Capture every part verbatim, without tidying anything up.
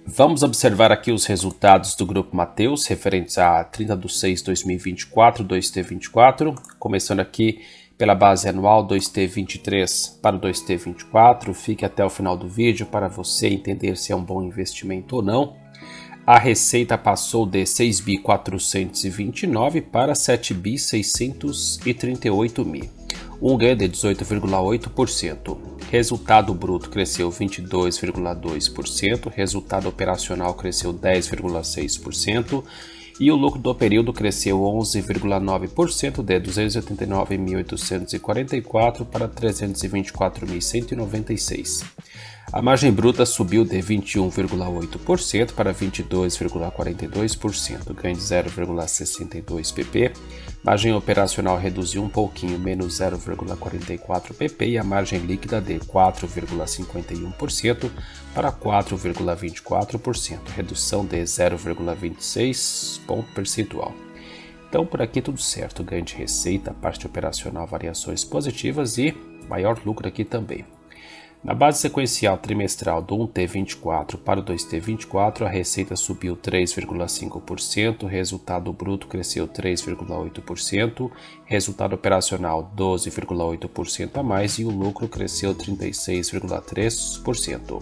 Vamos observar aqui os resultados do Grupo Mateus, referentes a trinta de seis de dois mil e vinte e quatro, dois T vinte e quatro, começando aqui pela base anual dois T vinte e três para o dois T vinte e quatro. Fique até o final do vídeo para você entender se é um bom investimento ou não. A receita passou de seis bi quatrocentos e vinte e nove para sete bi seiscentos e trinta e oito mil, um ganho de dezoito vírgula oito por cento. Resultado bruto cresceu vinte e dois vírgula dois por cento, resultado operacional cresceu dez vírgula seis por cento e o lucro do período cresceu onze vírgula nove por cento, de duzentos e oitenta e nove mil oitocentos e quarenta e quatro para trezentos e vinte e quatro mil cento e noventa e seis. A margem bruta subiu de vinte e um vírgula oito por cento para vinte e dois vírgula quarenta e dois por cento, ganho de zero vírgula sessenta e dois pp. Margem operacional reduziu um pouquinho, menos zero vírgula quarenta e quatro pp, e a margem líquida de quatro vírgula cinquenta e um por cento para quatro vírgula vinte e quatro por cento, redução de zero vírgula vinte e seis ponto percentual. Então por aqui tudo certo, ganho de receita, parte operacional, variações positivas e maior lucro aqui também. Na base sequencial trimestral do um T vinte e quatro para o dois T vinte e quatro, a receita subiu três vírgula cinco por cento, resultado bruto cresceu três vírgula oito por cento, resultado operacional doze vírgula oito por cento a mais e o lucro cresceu trinta e seis vírgula três por cento.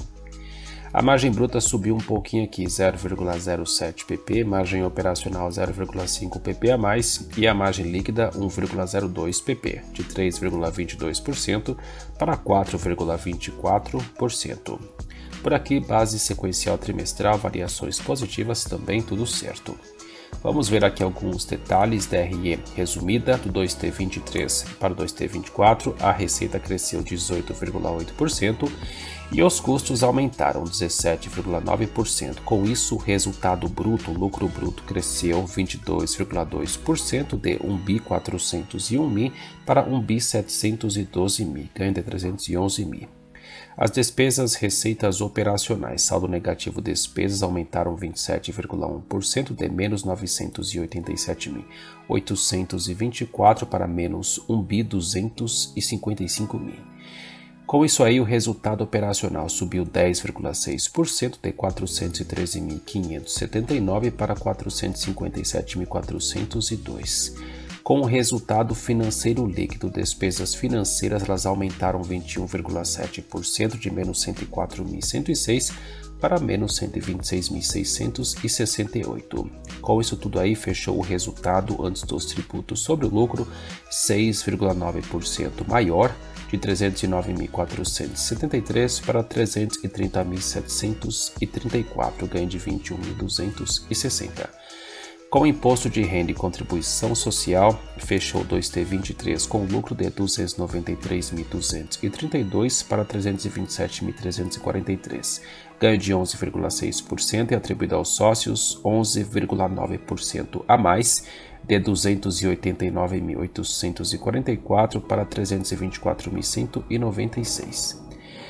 A margem bruta subiu um pouquinho aqui, zero vírgula zero sete pp, margem operacional zero vírgula cinco pp a mais e a margem líquida um vírgula zero dois pp, de três vírgula vinte e dois por cento para quatro vírgula vinte e quatro por cento. Por aqui, base sequencial trimestral, variações positivas, também tudo certo. Vamos ver aqui alguns detalhes da R E resumida do dois T vinte e três para o dois T vinte e quatro. A receita cresceu dezoito vírgula oito por cento e os custos aumentaram dezessete vírgula nove por cento. Com isso, o resultado bruto, o lucro bruto, cresceu vinte e dois vírgula dois por cento, de um bi quatrocentos e um mil para um bi setecentos e doze mil, ganho de trezentos e onze mil. As despesas, receitas operacionais, saldo negativo despesas aumentaram vinte e sete vírgula um por cento, de menos novecentos e oitenta e sete mil oitocentos e vinte e quatro para menos um bi duzentos e cinquenta e cinco mil. Com isso aí, o resultado operacional subiu dez vírgula seis por cento, de quatrocentos e treze mil quinhentos e setenta e nove para quatrocentos e cinquenta e sete mil quatrocentos e dois. Com o resultado financeiro líquido, despesas financeiras elas aumentaram vinte e um vírgula sete por cento, de menos cento e quatro mil cento e seis para menos cento e vinte e seis mil seiscentos e sessenta e oito. Com isso tudo aí, fechou o resultado antes dos tributos sobre o lucro seis vírgula nove por cento maior, de trezentos e nove mil quatrocentos e setenta e três para trezentos e trinta mil setecentos e trinta e quatro, ganho de vinte e um mil duzentos e sessenta. Com o imposto de renda e contribuição social, fechou dois T vinte e três com lucro de duzentos e noventa e três mil duzentos e trinta e dois para trezentos e vinte e sete mil trezentos e quarenta e três, ganho de onze vírgula seis por cento e atribuído aos sócios onze vírgula nove por cento a mais, de duzentos e oitenta e nove mil oitocentos e quarenta e quatro para trezentos e vinte e quatro mil cento e noventa e seis.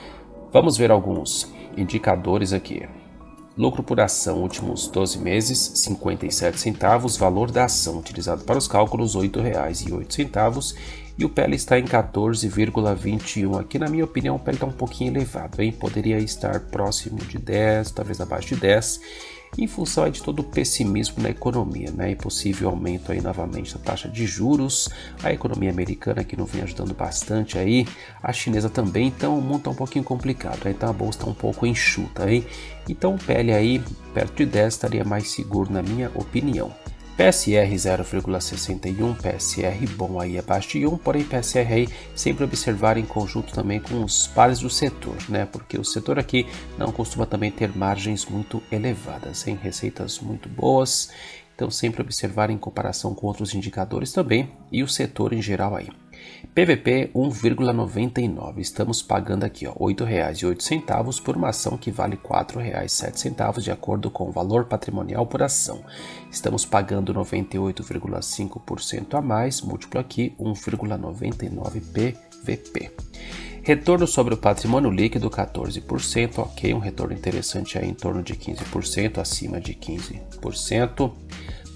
Vamos ver alguns indicadores aqui. Lucro por ação últimos doze meses, cinquenta e sete centavos, valor da ação utilizado para os cálculos oito reais e oito centavos e o P L está em quatorze vírgula vinte e um. Aqui, na minha opinião, o P L está um pouquinho elevado, hein? Poderia estar próximo de dez, talvez abaixo de dez, em função aí de todo o pessimismo na economia, né? E possível aumento aí novamente da taxa de juros, a economia americana que não vem ajudando bastante aí, a chinesa também, então o mundo está um pouquinho complicado, né? Então a bolsa está um pouco enxuta, hein? Então o P L aí perto de dez estaria mais seguro na minha opinião. P S R zero vírgula sessenta e um, P S R bom aí abaixo de um, porém P S R aí sempre observar em conjunto também com os pares do setor, né? Porque o setor aqui não costuma também ter margens muito elevadas, hein? Receitas muito boas, então sempre observar em comparação com outros indicadores também e o setor em geral aí. P V P um vírgula noventa e nove, estamos pagando aqui ó, oito reais e oito centavos por uma ação que vale quatro reais e sete centavos de acordo com o valor patrimonial por ação. Estamos pagando noventa e oito vírgula cinco por cento a mais, múltiplo aqui um vírgula noventa e nove P V P. Retorno sobre o patrimônio líquido quatorze por cento, ok, um retorno interessante aí em torno de quinze por cento, acima de quinze por cento.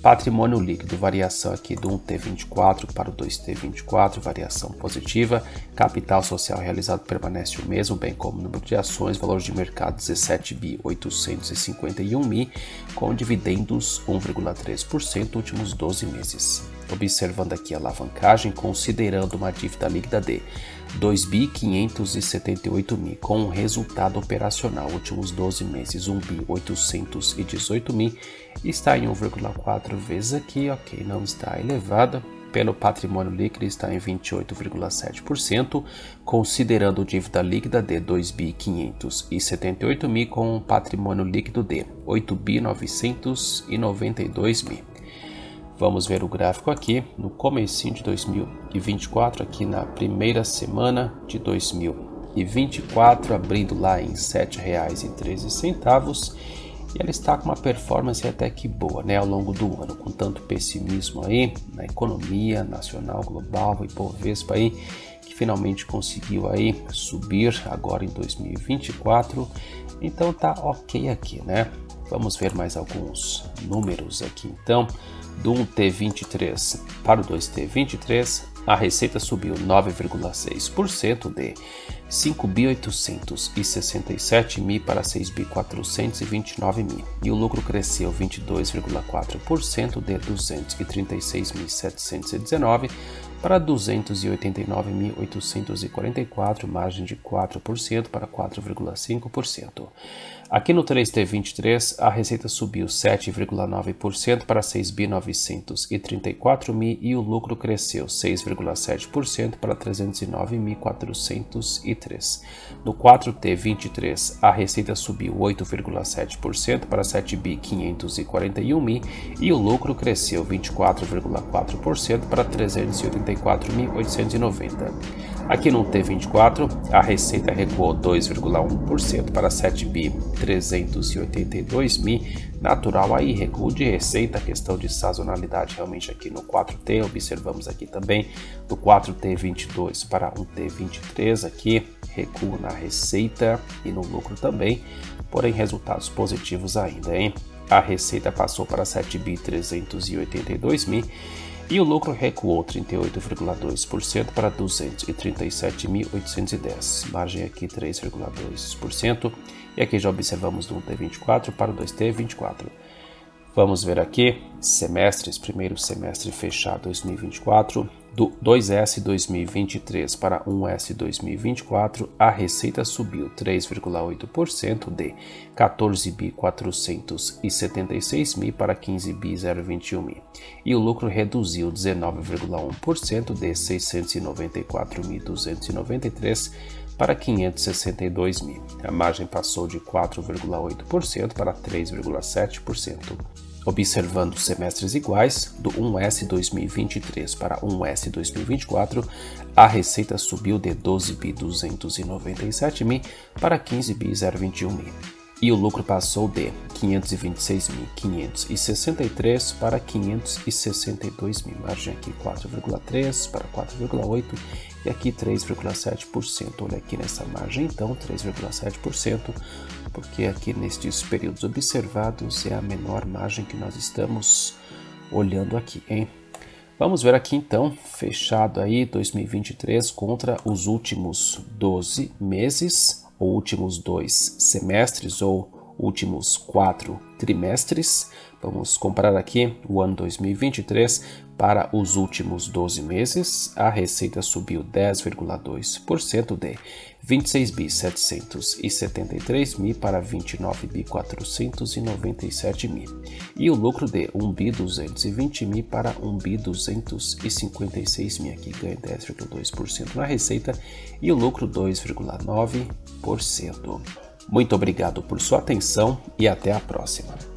Patrimônio líquido, variação aqui do um T vinte e quatro para o dois T vinte e quatro, variação positiva. Capital social realizado permanece o mesmo, bem como número de ações, valor de mercado dezessete bi oitocentos e cinquenta e um mil, com dividendos um vírgula três por cento últimos doze meses. Observando aqui a alavancagem, considerando uma dívida líquida de dois bi quinhentos e setenta e oito mil, com um resultado operacional últimos doze meses um bi oitocentos e dezoito mil, está em um vírgula quatro vezes aqui, ok, não está elevada. Pelo patrimônio líquido está em vinte e oito vírgula sete por cento, considerando dívida líquida de dois bi quinhentos e setenta e oito mil, com um patrimônio líquido de oito bi novecentos e noventa e dois mil. Vamos ver o gráfico aqui no comecinho de dois mil e vinte e quatro, aqui na primeira semana de dois mil e vinte e quatro, abrindo lá em sete reais e treze centavos, e ela está com uma performance até que boa, né, ao longo do ano, com tanto pessimismo aí na economia nacional, global, o Ibovespa aí, que finalmente conseguiu aí subir agora em dois mil e vinte e quatro, então tá ok aqui, né? Vamos ver mais alguns números aqui então. Do um T vinte e três para o dois T vinte e três, a receita subiu nove vírgula seis por cento de cinco bi oitocentos e sessenta e sete mil para seis bi quatrocentos e vinte e nove mil, e o lucro cresceu vinte e dois vírgula quatro por cento de duzentos e trinta e seis mil setecentos e dezenove para duzentos e oitenta e nove mil oitocentos e quarenta e quatro, margem de quatro por cento para quatro vírgula cinco por cento. Aqui no três T vinte e três, a receita subiu sete vírgula nove por cento para seis bi novecentos e trinta e quatro mil, e o lucro cresceu seis vírgula sete por cento para trezentos e nove mil quatrocentos e três. No quatro T vinte e três, a receita subiu oito vírgula sete por cento para sete bi quinhentos e quarenta e um mil, e o lucro cresceu vinte e quatro vírgula quatro por cento para trezentos e oitenta e quatro mil oitocentos e noventa. Aqui no T vinte e quatro, a receita recuou dois vírgula um por cento para sete bi trezentos e oitenta e dois mil, natural aí recuo de receita, questão de sazonalidade realmente aqui no quatro T, observamos aqui também do quatro T vinte e dois para um T vinte e três aqui, recuo na receita e no lucro também, porém resultados positivos ainda, hein? A receita passou para sete bi trezentos e oitenta e dois mil, e o lucro recuou trinta e oito vírgula dois por cento para duzentos e trinta e sete mil oitocentos e dez, margem aqui três vírgula dois por cento, e aqui já observamos do um T vinte e quatro para o dois T vinte e quatro. Vamos ver aqui semestres, primeiro semestre fechado dois mil e vinte e quatro, do dois S dois mil e vinte e três para um S dois mil e vinte e quatro, a receita subiu três vírgula oito por cento de quatorze bi quatrocentos e setenta e seis mil para quinze bi zero vírgula vinte e um mil, e o lucro reduziu dezenove vírgula um por cento de seiscentos e noventa e quatro mil duzentos e noventa e três para quinhentos e sessenta e dois mil. A margem passou de quatro vírgula oito por cento para três vírgula sete por cento. Observando semestres iguais, do um S dois mil e vinte e três para um S dois mil e vinte e quatro, a receita subiu de doze bi duzentos e noventa e sete mil para quinze bi zero vírgula vinte e um mil, e o lucro passou de quinhentos e vinte e seis mil quinhentos e sessenta e três para quinhentos e sessenta e dois mil, margem aqui quatro vírgula três para quatro vírgula oito e aqui três vírgula sete por cento. Olha aqui nessa margem então, três vírgula sete por cento, porque aqui nestes períodos observados é a menor margem que nós estamos olhando aqui, hein? Vamos ver aqui então, fechado aí dois mil e vinte e três contra os últimos doze meses, ou últimos dois semestres, ou últimos quatro trimestres. Vamos comparar aqui o ano dois mil e vinte e três para os últimos doze meses. A receita subiu dez vírgula dois por cento de vinte e seis bi setecentos e setenta e três mil para vinte e nove bi quatrocentos e noventa e sete mil, e o lucro de um bi duzentos e vinte mil para um bi duzentos e cinquenta e seis mil, aqui ganha dez vírgula dois por cento na receita e o lucro dois vírgula nove por cento. Muito obrigado por sua atenção e até a próxima.